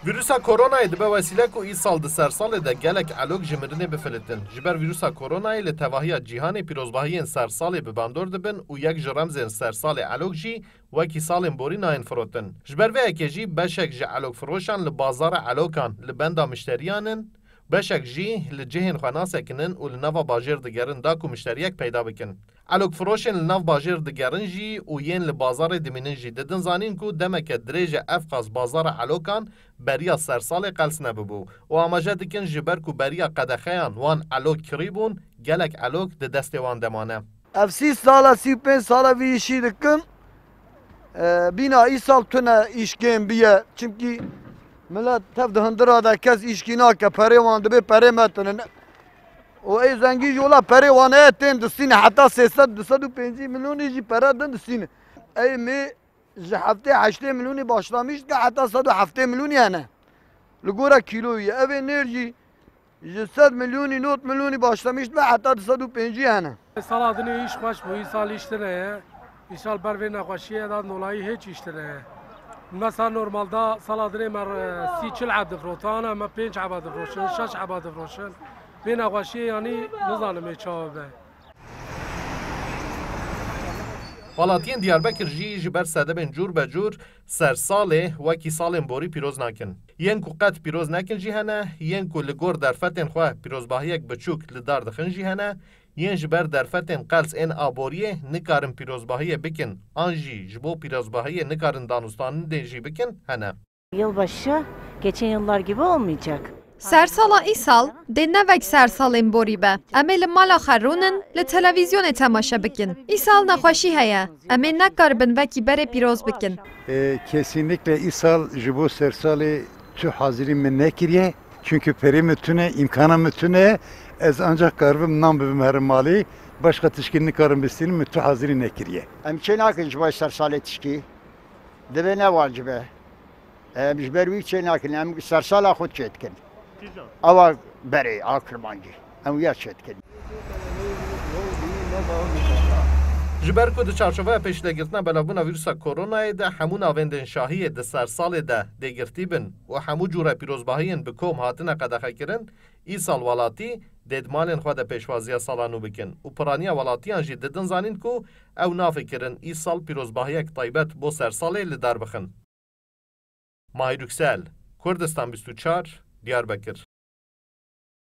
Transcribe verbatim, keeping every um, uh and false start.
ویروسا کرونا دی به وسیله کو ای سال د سر سال د گلک الوک جمرنه بفلتن جبر ویروسا کرونا ل توهی جهان پیروزباهی سر سال به باندور دبن او یک جرمز سر سال الوک جی و کی سال بوری ناین فروتن جبر و کی بشک ج الوک فروشان ل بازار الوکان ل بندا مشتریانن بشک جی لجهن خناس کنن و لنوا باجر دگرن دا کو مشتریک پیدا بکن الوک فروشن لنوا باجر دگرن جی و ین ل بازار دمنن جی ددن زانین کو دمک درجه افقاس بازار الوکان بریا سرسال قلس نببو و آماجه دکن جبر کو بریا قدخیان وان الوک کریبون گلک الوک د دست وان دمانه اف سی سالا سی پنج سالا ویشی دکن بینا ای سال تونه ایشکین بیه چمکی ملت تفده هندرا دا کس ایشکینا که پره وان دبه پره متنن و ای زنگی جولا پره وانه ایتین دستینه حتی سیصد دوصد و پنجی میلیونی جی پره دن دستینه ای می جه هفته هشته میلیونی باشلامیش که حتی صد و هفته میلیونی هنه لگورا کیلویه اوه نرجی جه صد میلیونی نوت میلیونی باشلامیش به حتی صد و پنجی هنه سال دنی ایش خوش بو این سال ایشتره این سال بروی نخوشیه داد نولایی هیچ ایشتره مثلا نورمال دا سال دنی مر سی چل عبد فروتانه اما پنج عبد فروشن شش عبد فروشن بین نخوشیه یعنی نزانم چاوه ولاتین دیاربکر جی جبر سدبن جور به جور سر ساله و کی سالن بوری پیروز نکن ین کو قط پیروز نکن جی هنه ین کو لگور در فتن خو پیروز باهیک بچوک لدار دخن جی هنه ین جبر در فتن قلس ان ابوریه نکارن پیروز باهی بکن انجی جبو پیروز باهی نکارن دانستان دنجی بکن هنه Yılbaşı geçen yıllar gibi olmayacak. سرسالا ایسال دنه وک سرسالین بوری به امیل مالا خرونن لتلویزیون تماشا بکن ایسال نخوشی هیا امیل نکاربن وکی بره پیروز بکن Kesinlikle İsal jibo sersali tü haziri mi nekiriye çünkü peri mütüne imkana mütüne ez ancak karbım nam bim her mali başka tişkinlik karım bestini mütü haziri nekiriye. Emçen akın jibo sersali tişki debe ne var jibe Mjberwi çen akın em sersala xut çetkin Ava beri akırmancı em ya çetkin جبر کو د چارچوبه پیشلگرتنا بلابونا ویروسا کرونا ده همون آوندن شاهی ده سرسال ده دگرتی بن و همو جوره پیروزباهین بکوم هاتنه قدخه کرن ای سال والاتی ددمالن خود پیشوازی سالانو بکن و پرانیا والاتیان جی ددن زانین کو او نافه کرن ای سال پیروزباهیک طایبت بو سرساله لدار بخن ماهی روکسل کردستان بیست و چهار دیاربکر